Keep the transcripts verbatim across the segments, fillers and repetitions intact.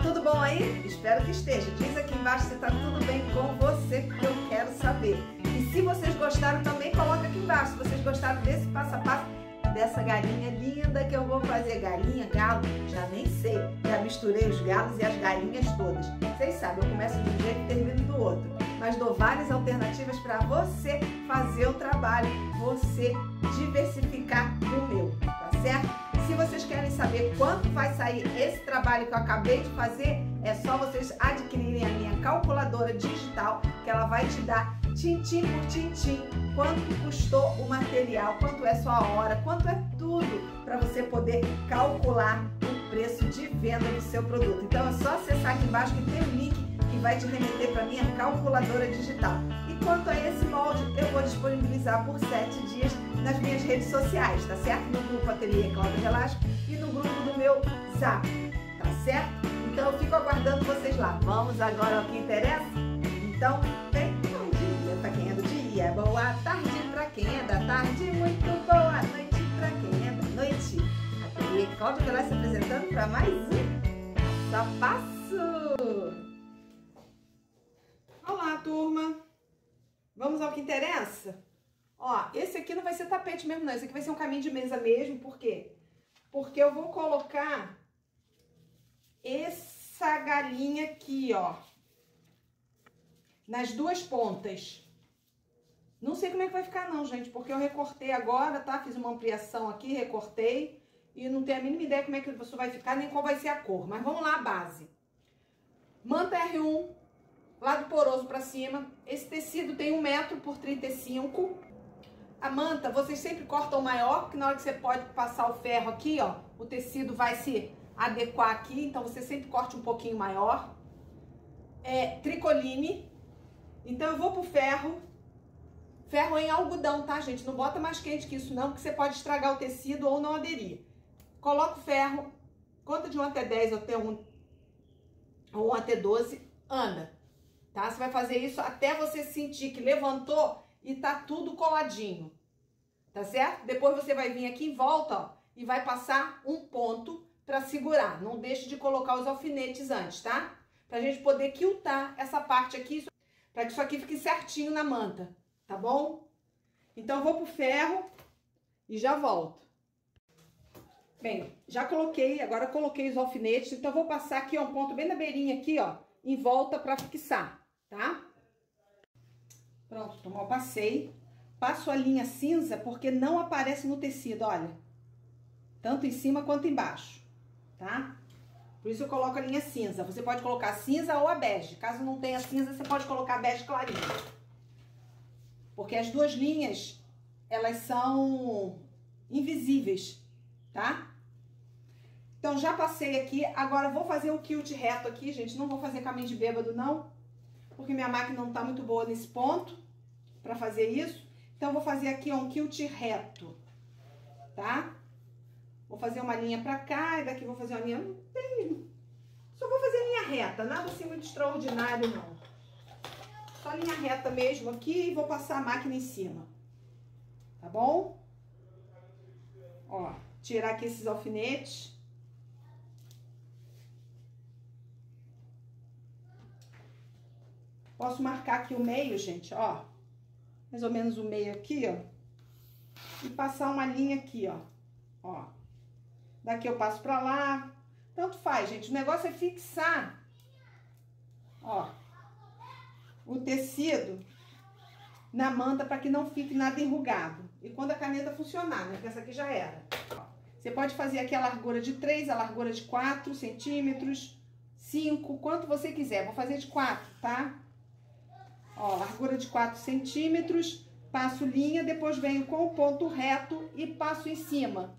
tudo bom aí? Espero que esteja. Diz aqui embaixo se tá tudo bem com você, porque eu quero saber. E se vocês gostaram também, coloca aqui embaixo. Se vocês gostaram desse passo a passo, dessa galinha linda que eu vou fazer. Galinha, galo, já nem sei. Já misturei os galos e as galinhas todas. Vocês sabem, eu começo de um jeito e termino do outro. Mas dou várias alternativas para você fazer o trabalho, você diversificar o meu, tá certo? Se vocês querem saber quanto vai sair esse trabalho que eu acabei de fazer, é só vocês adquirirem a minha calculadora digital, que ela vai te dar tintim por tintim quanto custou o material, quanto é sua hora, quanto é tudo para você poder calcular o preço de venda do seu produto. Então é só acessar aqui embaixo que tem um link que vai te remeter para a minha calculadora digital. E quanto a esse molde, eu vou disponibilizar por sete dias nas minhas redes sociais, tá certo? No grupo Ateliê Cláudia Velasco e no grupo do meu Zap, tá certo? Então eu fico aguardando vocês lá. Vamos agora ao que interessa? Então, vem, bom dia para quem é do dia, boa tarde para quem é da tarde, muito boa noite para quem é da noite. Ateliê Cláudia Velasco se apresentando para mais um Passo a Passo. Olá, turma! Vamos ao que interessa? Ó, esse aqui não vai ser tapete mesmo não, esse aqui vai ser um caminho de mesa mesmo, por quê? Porque eu vou colocar essa galinha aqui, ó, nas duas pontas. Não sei como é que vai ficar não, gente, porque eu recortei agora, tá? Fiz uma ampliação aqui, recortei, e não tenho a mínima ideia como é que isso vai ficar, nem qual vai ser a cor. Mas vamos lá, a base. Manta R um, lado poroso pra cima. Esse tecido tem um metro por trinta e cinco. A manta, vocês sempre cortam maior, porque na hora que você pode passar o ferro aqui, ó, o tecido vai se adequar aqui, então você sempre corte um pouquinho maior. É tricoline. Então eu vou pro ferro. Ferro em algodão, tá, gente? Não bota mais quente que isso não, porque você pode estragar o tecido ou não aderir. Coloca o ferro, conta de um até dez ou até um, ou um até doze, anda, tá? Você vai fazer isso até você sentir que levantou e tá tudo coladinho, tá certo? Depois você vai vir aqui em volta, ó, e vai passar um ponto pra segurar. Não deixe de colocar os alfinetes antes, tá? Pra gente poder quiltar essa parte aqui, pra que isso aqui fique certinho na manta, tá bom? Então eu vou pro ferro e já volto. Bem, já coloquei, agora coloquei os alfinetes, então eu vou passar aqui, ó, um ponto bem na beirinha aqui, ó, em volta pra fixar, tá? Pronto, tomou, passei. Passo a linha cinza porque não aparece no tecido, olha. Tanto em cima quanto embaixo, tá? Por isso eu coloco a linha cinza. Você pode colocar cinza ou a bege. Caso não tenha cinza, você pode colocar a bege clarinha. Porque as duas linhas, elas são invisíveis, tá? Então, já passei aqui. Agora, vou fazer o quilt reto aqui, gente. Não vou fazer caminho de bêbado, não. Porque minha máquina não tá muito boa nesse ponto pra fazer isso. Então, vou fazer aqui, ó, um quilt reto, tá? Vou fazer uma linha pra cá e daqui vou fazer uma linha... Bem, só vou fazer linha reta, nada assim muito extraordinário, não. Só linha reta mesmo aqui e vou passar a máquina em cima, tá bom? Ó, tirar aqui esses alfinetes. Posso marcar aqui o meio, gente, ó. Mais ou menos o meio aqui, ó. E passar uma linha aqui, ó. Ó. Daqui eu passo pra lá. Tanto faz, gente. O negócio é fixar, ó, o tecido na manta para que não fique nada enrugado. E quando a caneta funcionar, né? Porque essa aqui já era. Ó. Você pode fazer aqui a largura de três, a largura de quatro centímetros, cinco, quanto você quiser. Vou fazer de quatro, tá? Ó, largura de quatro centímetros, passo linha, depois venho com o ponto reto e passo em cima.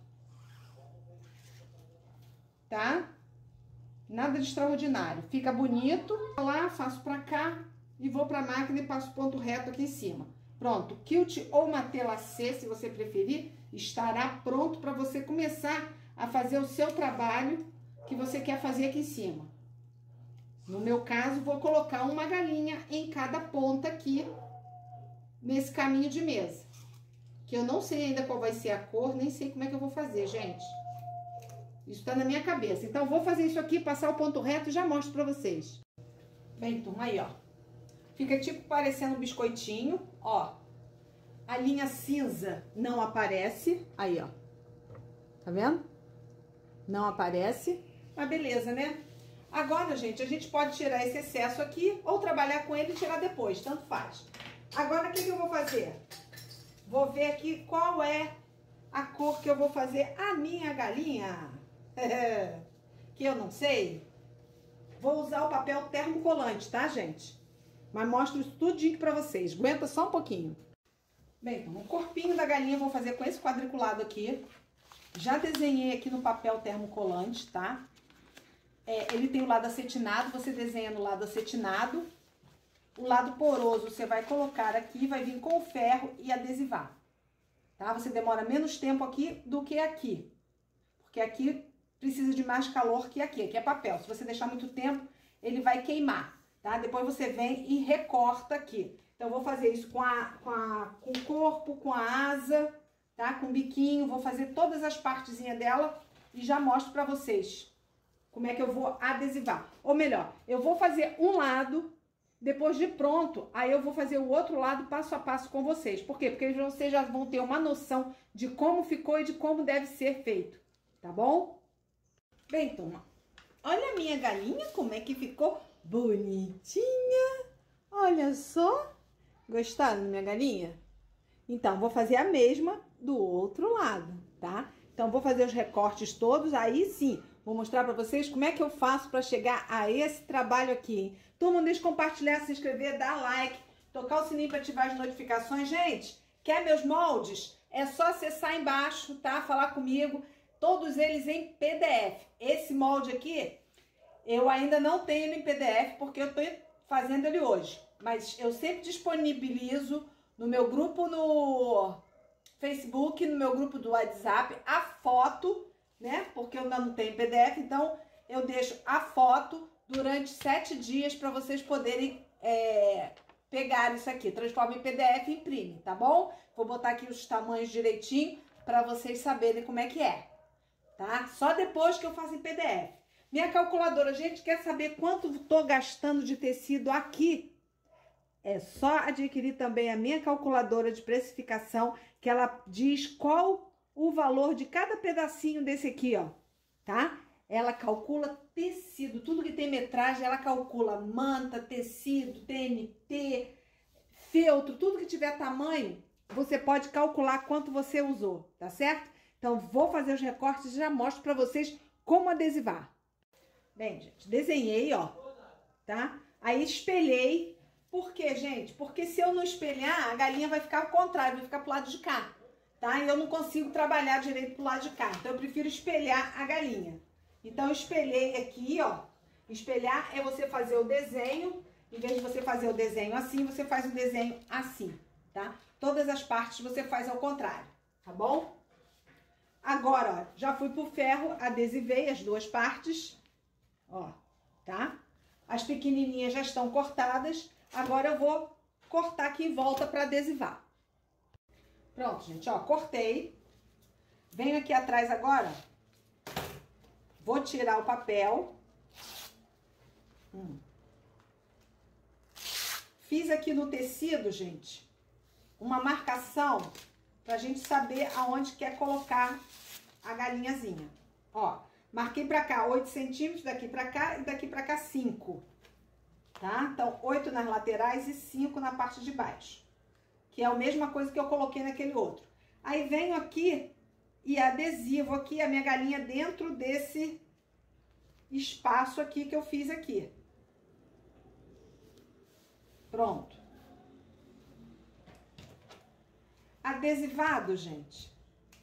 Tá? Nada de extraordinário. Fica bonito. Lá, faço pra cá e vou pra máquina e passo ponto reto aqui em cima. Pronto. Quilt ou matelassé, se você preferir, estará pronto para você começar a fazer o seu trabalho que você quer fazer aqui em cima. No meu caso, vou colocar uma galinha em cada ponta aqui, nesse caminho de mesa. Que eu não sei ainda qual vai ser a cor, nem sei como é que eu vou fazer, gente. Isso tá na minha cabeça. Então, vou fazer isso aqui, passar o ponto reto e já mostro pra vocês. Bem, turma, aí, ó. Fica tipo parecendo um biscoitinho, ó. A linha cinza não aparece. Aí, ó. Tá vendo? Não aparece. Mas beleza, né? Agora, gente, a gente pode tirar esse excesso aqui ou trabalhar com ele e tirar depois, tanto faz. Agora, o que, que eu vou fazer? Vou ver aqui qual é a cor que eu vou fazer a minha galinha. Que eu não sei. Vou usar o papel termocolante, tá, gente? Mas mostro isso tudinho pra vocês. Aguenta só um pouquinho. Bem, então, o corpinho da galinha eu vou fazer com esse quadriculado aqui. Já desenhei aqui no papel termocolante, tá? É, ele tem o lado acetinado, você desenha no lado acetinado. O lado poroso você vai colocar aqui, vai vir com o ferro e adesivar. Tá? Você demora menos tempo aqui do que aqui. Porque aqui precisa de mais calor que aqui. Aqui é papel. Se você deixar muito tempo, ele vai queimar, tá? Depois você vem e recorta aqui. Então, eu vou fazer isso com, a, com, a, com o corpo, com a asa, tá? Com o biquinho. Vou fazer todas as partezinhas dela e já mostro pra vocês como é que eu vou adesivar. Ou melhor, eu vou fazer um lado, depois de pronto, aí eu vou fazer o outro lado passo a passo com vocês. Por quê? Porque vocês já vão ter uma noção de como ficou e de como deve ser feito, tá bom? Bem, turma, olha a minha galinha, como é que ficou bonitinha. Olha só. Gostaram da minha galinha? Então, vou fazer a mesma do outro lado, tá? Então, vou fazer os recortes todos, aí sim, vou mostrar pra vocês como é que eu faço pra chegar a esse trabalho aqui, hein? Turma, não deixe de compartilhar, se inscrever, dar like, tocar o sininho para ativar as notificações. Gente, quer meus moldes? É só acessar embaixo, tá? Falar comigo. Todos eles em P D F. Esse molde aqui, eu ainda não tenho em P D F, porque eu tô fazendo ele hoje. Mas eu sempre disponibilizo no meu grupo no Facebook, no meu grupo do WhatsApp, a foto, né? Porque eu ainda não tenho P D F, então eu deixo a foto durante sete dias para vocês poderem é, pegar isso aqui. Transforma em P D F e imprime, tá bom? Vou botar aqui os tamanhos direitinho para vocês saberem como é que é, tá? Só depois que eu faço em P D F. Minha calculadora, gente, quer saber quanto tô gastando de tecido aqui? É só adquirir também a minha calculadora de precificação, que ela diz qual o valor de cada pedacinho desse aqui, ó, tá? Ela calcula tecido, tudo que tem metragem, ela calcula manta, tecido, T N T, feltro, tudo que tiver tamanho, você pode calcular quanto você usou, tá certo? Então, vou fazer os recortes e já mostro pra vocês como adesivar. Bem, gente, desenhei, ó, tá? Aí espelhei. Por quê, gente? Porque se eu não espelhar, a galinha vai ficar ao contrário, vai ficar pro lado de cá, tá? E eu não consigo trabalhar direito pro lado de cá. Então, eu prefiro espelhar a galinha. Então, eu espelhei aqui, ó. Espelhar é você fazer o desenho. Em vez de você fazer o desenho assim, você faz o desenho assim, tá? Todas as partes você faz ao contrário, tá bom? Agora, ó, já fui pro ferro, adesivei as duas partes, ó, tá? As pequenininhas já estão cortadas. Agora eu vou cortar aqui em volta para adesivar. Pronto, gente, ó, cortei. Venho aqui atrás agora. Vou tirar o papel. Hum. Fiz aqui no tecido, gente, uma marcação pra gente saber aonde quer colocar a galinhazinha. Ó, marquei pra cá oito centímetros, daqui pra cá e daqui pra cá cinco. Tá? Então, oito nas laterais e cinco na parte de baixo. Que é a mesma coisa que eu coloquei naquele outro. Aí, venho aqui e adesivo aqui a minha galinha dentro desse espaço aqui que eu fiz aqui. Pronto. Adesivado, gente.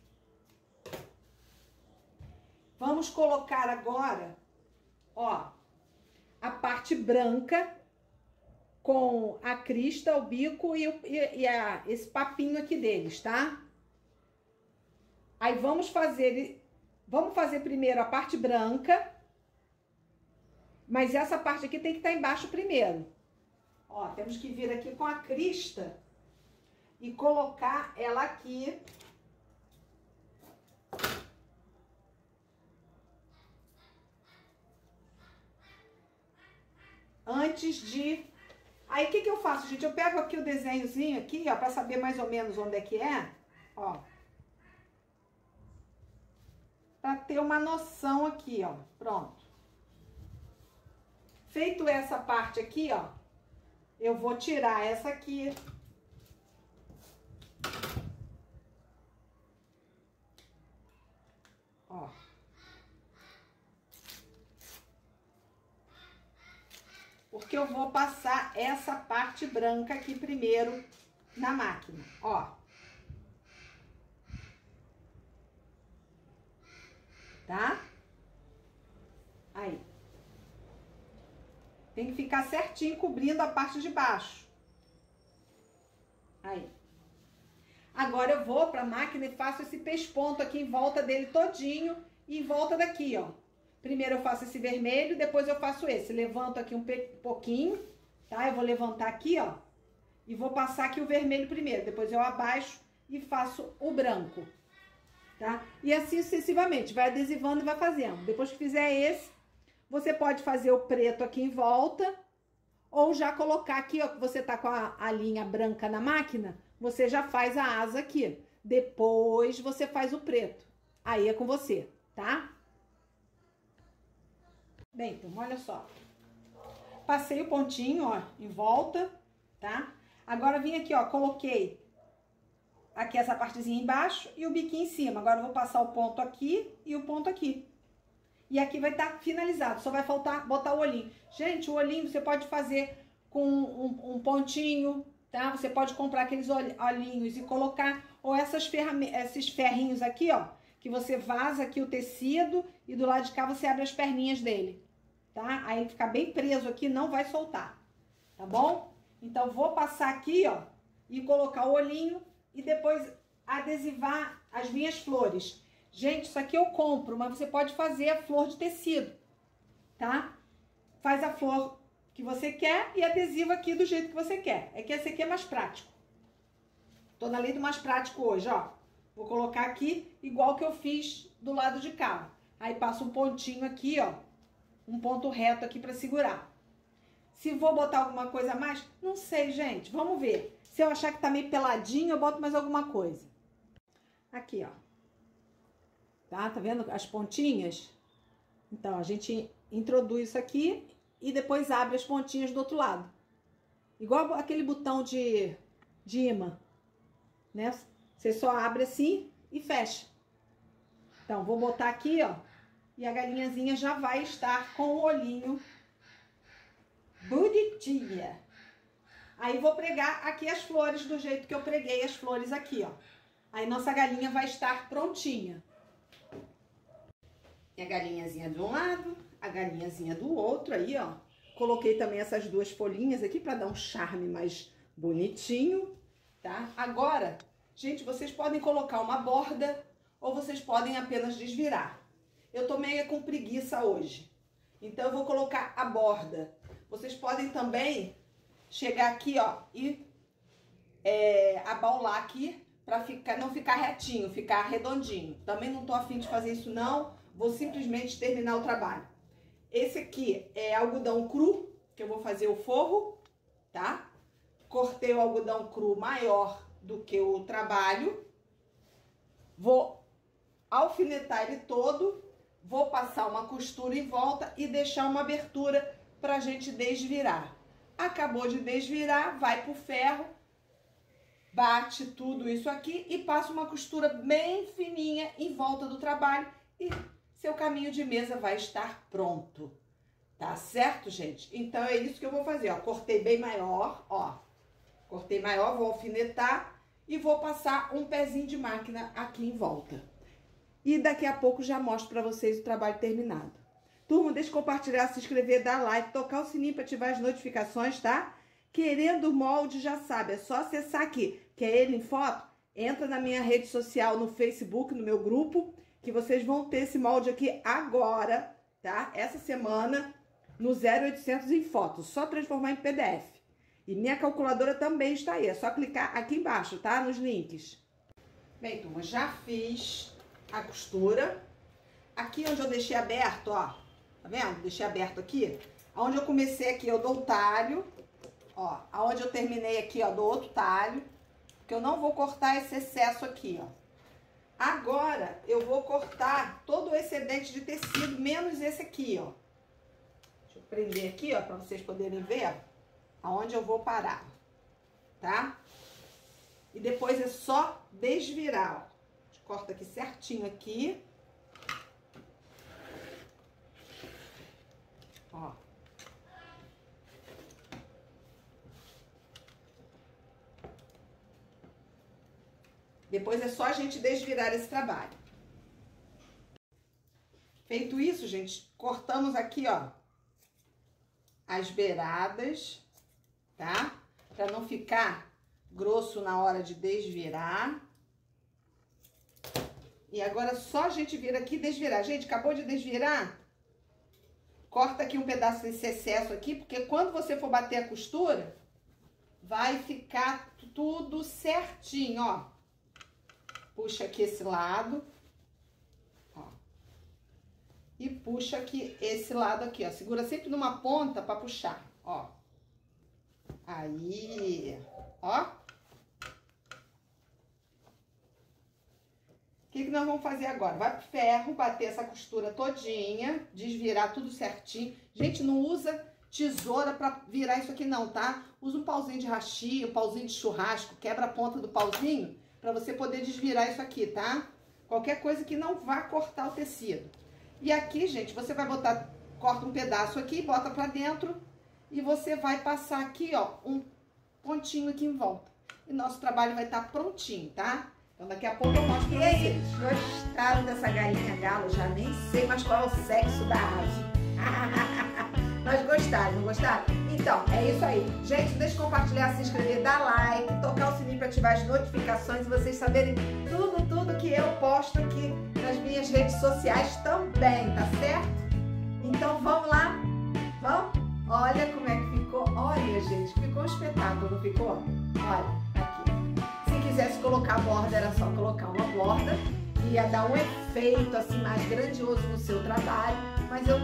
Vamos colocar agora, ó, a parte branca com a crista, o bico e, o, e, e a, esse papinho aqui deles, tá? Aí vamos fazer, vamos fazer primeiro a parte branca, mas essa parte aqui tem que estar embaixo primeiro. Ó, temos que vir aqui com a crista e colocar ela aqui. antes de... Aí, o que que eu faço, gente? Eu pego aqui o desenhozinho aqui, ó, pra saber mais ou menos onde é que é, ó. Pra ter uma noção aqui, ó. Pronto. Feito essa parte aqui, ó, eu vou tirar essa aqui. Ó. Porque eu vou passar essa parte branca aqui primeiro na máquina, ó. Tá? Aí. Tem que ficar certinho cobrindo a parte de baixo. Aí. Agora eu vou pra máquina e faço esse pesponto aqui em volta dele todinho e em volta daqui, ó. Primeiro eu faço esse vermelho, depois eu faço esse. Levanto aqui um pouquinho, tá? Eu vou levantar aqui, ó. E vou passar aqui o vermelho primeiro. Depois eu abaixo e faço o branco, tá? E assim sucessivamente. Vai adesivando e vai fazendo. Depois que fizer esse, você pode fazer o preto aqui em volta. Ou já colocar aqui, ó, que você tá com a, a linha branca na máquina. Você já faz a asa aqui. Depois você faz o preto. Aí é com você, tá? Bem, então, olha só. Passei o pontinho, ó, em volta, tá? Agora vim aqui, ó, coloquei aqui essa partezinha embaixo e o biquinho em cima. Agora eu vou passar o ponto aqui e o ponto aqui. E aqui vai estar finalizado, só vai faltar botar o olhinho. Gente, o olhinho você pode fazer com um, um pontinho, tá? Você pode comprar aqueles olhinhos e colocar, ou essas ferramentas, esses ferrinhos aqui, ó, que você vaza aqui o tecido e do lado de cá você abre as perninhas dele, tá? Aí ele fica bem preso aqui, não vai soltar, tá bom? Então, vou passar aqui, ó, e colocar o olhinho e depois adesivar as minhas flores. Gente, isso aqui eu compro, mas você pode fazer a flor de tecido, tá? Faz a flor que você quer e adesiva aqui do jeito que você quer. É que esse aqui é mais prático. Tô na lei do mais prático hoje, ó. Vou colocar aqui igual que eu fiz do lado de cá. Aí passo um pontinho aqui, ó. Um ponto reto aqui pra segurar. Se vou botar alguma coisa a mais, não sei, gente. Vamos ver. Se eu achar que tá meio peladinho, eu boto mais alguma coisa. Aqui, ó. Tá? Tá vendo as pontinhas? Então, a gente introduz isso aqui e depois abre as pontinhas do outro lado. Igual aquele botão de, de imã, né? Você só abre assim e fecha. Então, vou botar aqui, ó. E a galinhazinha já vai estar com o olhinho bonitinha. Aí, vou pregar aqui as flores do jeito que eu preguei as flores aqui, ó. Aí, nossa galinha vai estar prontinha. E a galinhazinha de um lado, a galinhazinha do outro aí, ó. Coloquei também essas duas folhinhas aqui pra dar um charme mais bonitinho, tá? Agora, gente, vocês podem colocar uma borda ou vocês podem apenas desvirar. Eu tô meio com preguiça hoje, então eu vou colocar a borda. Vocês podem também chegar aqui, ó, e é, abaular aqui pra ficar, não ficar retinho, ficar redondinho. Também não tô afim de fazer isso não. Vou simplesmente terminar o trabalho. Esse aqui é algodão cru, que eu vou fazer o forro, tá? Cortei o algodão cru maior do que o trabalho. Vou alfinetar ele todo. Vou passar uma costura em volta e deixar uma abertura pra gente desvirar. Acabou de desvirar, vai pro ferro. Bate tudo isso aqui e passa uma costura bem fininha em volta do trabalho e seu caminho de mesa vai estar pronto, tá certo, gente? Então, é isso que eu vou fazer, ó. Cortei bem maior, ó. Cortei maior, vou alfinetar e vou passar um pezinho de máquina aqui em volta. E daqui a pouco já mostro pra vocês o trabalho terminado. Turma, deixa eu compartilhar, se inscrever, dar like, tocar o sininho pra ativar as notificações, tá? Querendo o molde, já sabe, é só acessar aqui. Quer ele em foto? Entra na minha rede social, no Facebook, no meu grupo, que vocês vão ter esse molde aqui agora, tá? Essa semana, no zero oitocentos em fotos, só transformar em P D F. E minha calculadora também está aí, é só clicar aqui embaixo, tá? Nos links. Bem, turma, já fiz a costura. Aqui onde eu deixei aberto, ó, tá vendo? Deixei aberto aqui. Aonde eu comecei aqui, eu dou o talho. Ó, aonde eu terminei aqui, ó, dou outro talho. Porque eu não vou cortar esse excesso aqui, ó. Agora, eu vou cortar todo o excedente de tecido, menos esse aqui, ó. Deixa eu prender aqui, ó, pra vocês poderem ver, ó, aonde eu vou parar, tá? E depois é só desvirar, ó. A gente corta aqui certinho aqui. Ó. Depois é só a gente desvirar esse trabalho. Feito isso, gente, cortamos aqui, ó, as beiradas, tá? Pra não ficar grosso na hora de desvirar. E agora só a gente vir aqui e desvirar. Gente, acabou de desvirar? Corta aqui um pedaço desse excesso aqui, porque quando você for bater a costura, vai ficar tudo certinho, ó. Puxa aqui esse lado, ó. E puxa aqui esse lado aqui, ó. Segura sempre numa ponta pra puxar, ó. Aí, ó. O que que nós vamos fazer agora? Vai pro ferro, bater essa costura todinha, desvirar tudo certinho. Gente, não usa tesoura pra virar isso aqui não, tá? Usa um pauzinho de hashi, um pauzinho de churrasco, quebra a ponta do pauzinho pra você poder desvirar isso aqui, tá? Qualquer coisa que não vá cortar o tecido. E aqui, gente, você vai botar, corta um pedaço aqui, bota pra dentro e você vai passar aqui, ó, um pontinho aqui em volta. E nosso trabalho vai estar prontinho, tá? Então daqui a pouco eu mostro pra vocês. E aí, gostaram dessa galinha galo? Já nem sei mais qual é o sexo da ave. Mas gostaram, não gostaram? Então, é isso aí. Gente, deixa eu compartilhar, se inscrever, dar like, tocar o sininho para ativar as notificações e vocês saberem tudo, tudo que eu posto aqui nas minhas redes sociais também, tá certo? Então, vamos lá? Vamos? Olha como é que ficou. Olha, gente, ficou um espetáculo, não ficou? Olha, aqui. Se quisesse colocar a borda, era só colocar uma borda. Ia dar um efeito, assim, mais grandioso no seu trabalho. Mas eu...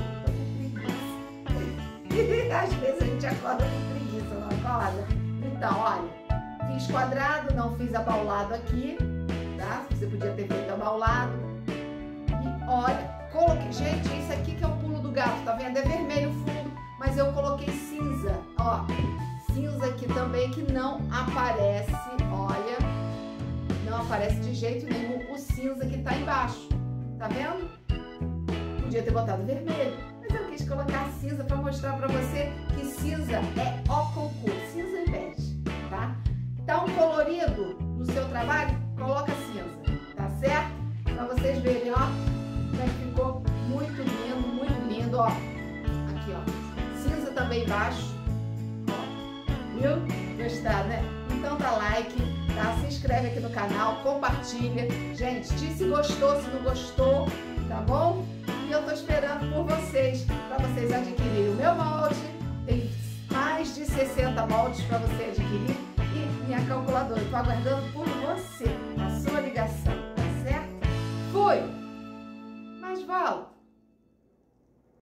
Às vezes a gente acorda com preguiça, não acorda? Então, olha, fiz quadrado, não fiz abaulado aqui, tá? Você podia ter feito abaulado. E olha, coloquei... Gente, isso aqui que é o pulo do gato, tá vendo? É vermelho o fundo, mas eu coloquei cinza, ó. Cinza aqui também, que não aparece, olha. Não aparece de jeito nenhum o cinza que tá embaixo, tá vendo? Podia ter botado vermelho. Mas eu quis colocar cinza para mostrar para você que cinza é o concurso, cinza e bege, tá? Tá um colorido no seu trabalho? Coloca cinza, tá certo? Para vocês verem, ó, como é que ficou muito lindo, muito lindo, ó. Aqui, ó, cinza também embaixo, ó, viu? Gostaram, né? Então dá like, tá? Se inscreve aqui no canal, compartilha. Gente, se gostou, se não gostou, tá bom? E eu tô esperando por vocês, para vocês adquirirem o meu molde. Tem mais de sessenta moldes para você adquirir. E minha calculadora, eu tô aguardando por você, a sua ligação, tá certo? Fui! Mas volto!